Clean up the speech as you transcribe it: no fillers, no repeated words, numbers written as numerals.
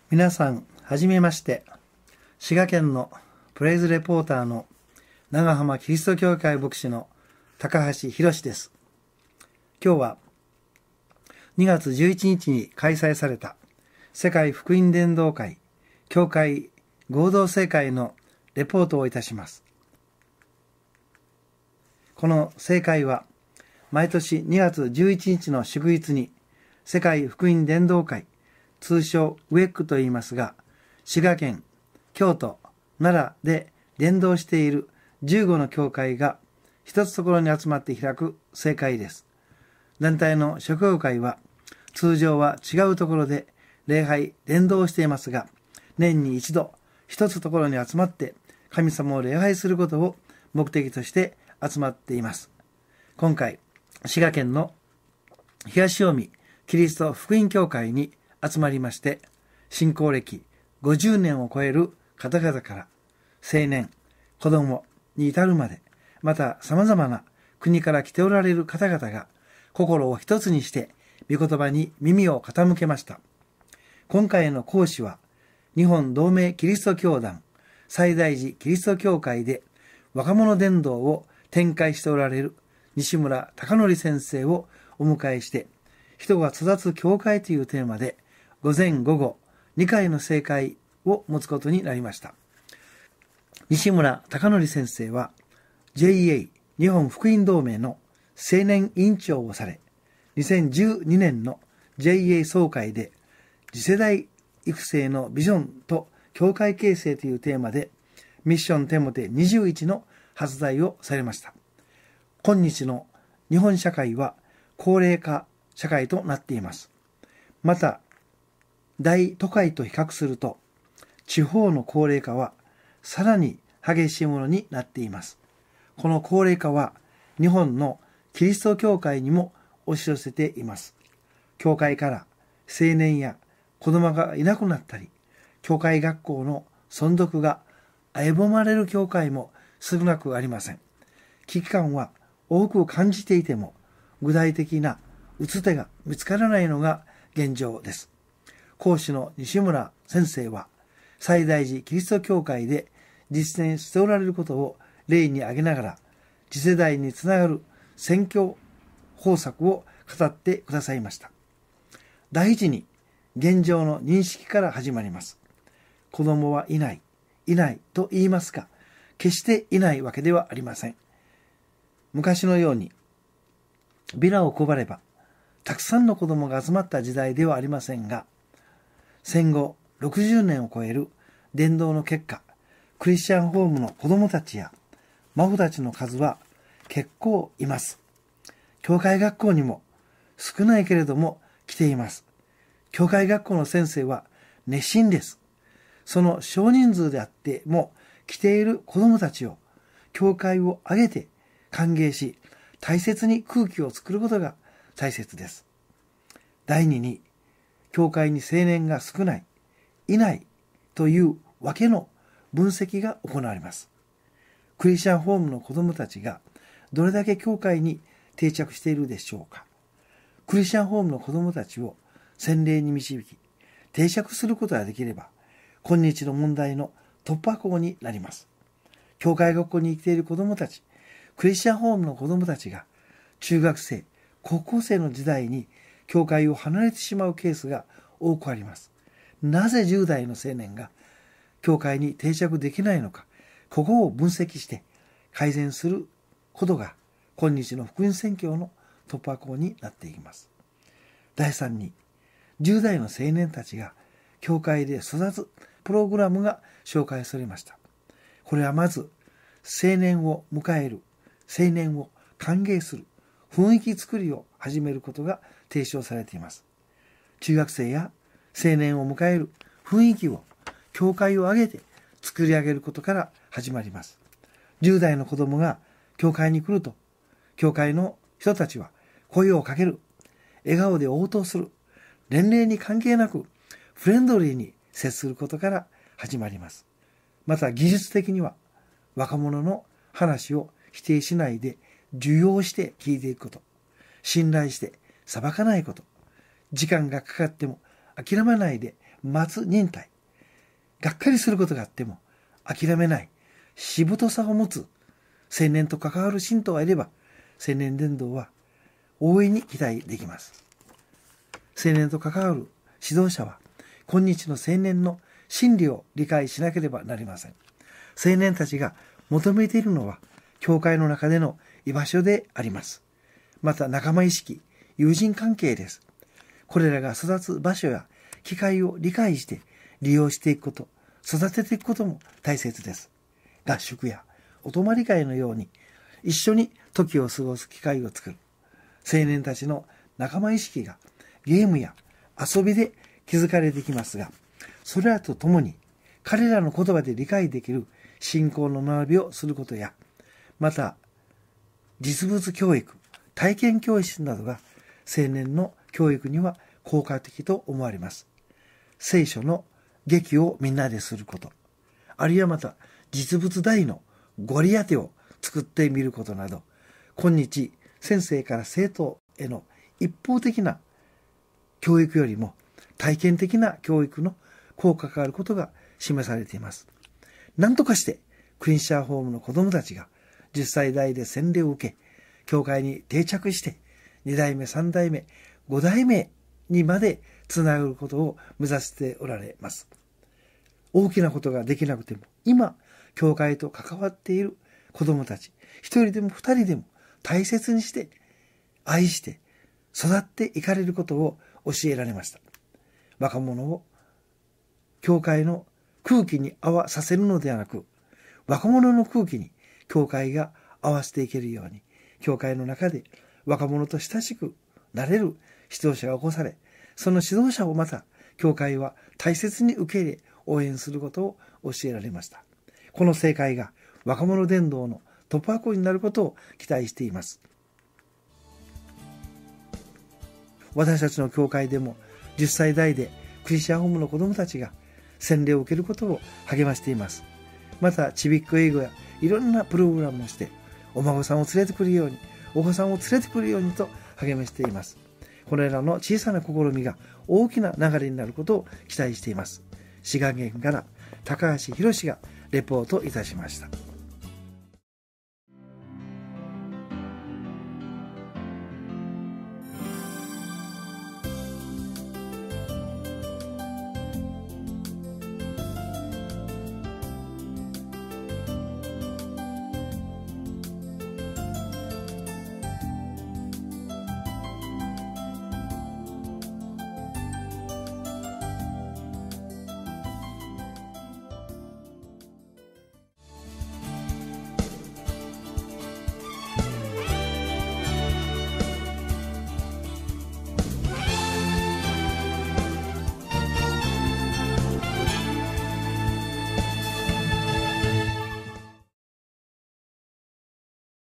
皆さん、はじめまして。滋賀県のプレイズレポーターの長浜キリスト教会牧師の高橋博です。今日は2月11日に開催された世界福音伝道会教会合同聖会のレポートをいたします。この聖会は毎年2月11日の祝日に世界福音伝道会通称ウェックと言いますが、滋賀県、京都、奈良で伝道している15の教会が一つところに集まって開く聖会です。団体の諸教会は通常は違うところで礼拝、伝道をしていますが、年に一度一つところに集まって神様を礼拝することを目的として集まっています。今回、滋賀県の東近江キリスト福音教会に集まりまして、信仰歴50年を超える方々から青年、子供に至るまで、また様々な国から来ておられる方々が心を一つにして御言葉に耳を傾けました。今回の講師は日本同盟キリスト教団西大寺キリスト教会で若者伝道を展開しておられる西村貴則先生をお迎えして、人が育つ教会というテーマで午前午後2回の聖会を持つことになりました。西村貴則先生は JA 日本福音同盟の青年委員長をされ、2012年の JA 総会で次世代育成のビジョンと教会形成というテーマでミッションテモテ21の発題をされました。今日の日本社会は高齢化社会となっています。また大都会と比較すると地方の高齢化はさらに激しいものになっています。この高齢化は日本のキリスト教会にも押し寄せています。教会から青年や子供がいなくなったり、教会学校の存続が危ぶまれる教会も少なくありません。危機感は多く感じていても、具体的な打つ手が見つからないのが現状です。講師の西村先生は、西大寺キリスト教会で実践しておられることを例に挙げながら、次世代につながる宣教方策を語ってくださいました。第一に、現状の認識から始まります。子供はいない、いないと言いますが、決していないわけではありません。昔のように、ビラを配れば、たくさんの子供が集まった時代ではありませんが、戦後60年を超える伝道の結果、クリスチャンホームの子供たちや孫たちの数は結構います。教会学校にも少ないけれども来ています。教会学校の先生は熱心です。その少人数であっても来ている子供たちを教会を挙げて歓迎し、大切に空気を作ることが大切です。第二に、教会に青年が少ない、いないというわけの分析が行われます。クリスチャンホームの子供たちがどれだけ教会に定着しているでしょうか。クリスチャンホームの子供たちを洗礼に導き、定着することができれば、今日の問題の突破口になります。教会学校に来ている子供たち、クリスチャンホームの子供たちが中学生、高校生の時代に教会を離れてしまうケースが多くあります。なぜ10代の青年が教会に定着できないのか、ここを分析して改善することが今日の福音宣教の突破口になっていきます。第3に、10代の青年たちが教会で育つプログラムが紹介されました。これはまず青年を迎える、青年を歓迎する雰囲気作りを始めることが提唱されています。中学生や青年を迎える雰囲気を教会を挙げて作り上げることから始まります。10代の子供が教会に来ると、教会の人たちは声をかける、笑顔で応答する、年齢に関係なくフレンドリーに接することから始まります。また技術的には若者の話を否定しないで受容して聞いていくこと、信頼して裁かないこと、時間がかかっても諦めないで待つ忍耐、がっかりすることがあっても諦めないしぶとさを持つ青年と関わる信徒がいれば、青年伝道は大いに期待できます。青年と関わる指導者は今日の青年の心理を理解しなければなりません。青年たちが求めているのは教会の中での居場所であります。また仲間意識、友人関係です。これらが育つ場所や機会を理解して利用していくこと、育てていくことも大切です。合宿やお泊まり会のように一緒に時を過ごす機会を作る。青年たちの仲間意識がゲームや遊びで築かれてきますが、それらとともに彼らの言葉で理解できる信仰の学びをすることや、また実物教育、体験教室などが青年の教育には効果的と思われます。聖書の劇をみんなですること、あるいはまた実物大のゴリアテを作ってみることなど、今日先生から生徒への一方的な教育よりも体験的な教育の効果があることが示されています。何とかしてクリンシャーホームの子どもたちが10歳代で洗礼を受け、教会に定着して2代目、3代目、5代目にまでつなぐことを目指しておられます。大きなことができなくても、今教会と関わっている子どもたち、一人でも二人でも大切にして愛して育っていかれることを教えられました。若者を教会の空気に合わさせるのではなく、若者の空気に教会が合わせていけるように、教会の中で若者と親しくなれる指導者が起こされ、その指導者をまた教会は大切に受け入れ応援することを教えられました。この正解が若者伝道の突破口になることを期待しています。私たちの教会でも10歳代でクリスチャンホームの子どもたちが洗礼を受けることを励ましています。またちびっこ英語やいろんなプログラムをしてお孫さんを連れてくるように、お子さんを連れてくるようにと励ましています。これらの小さな試みが大きな流れになることを期待しています。滋賀県から高橋博がレポートいたしました。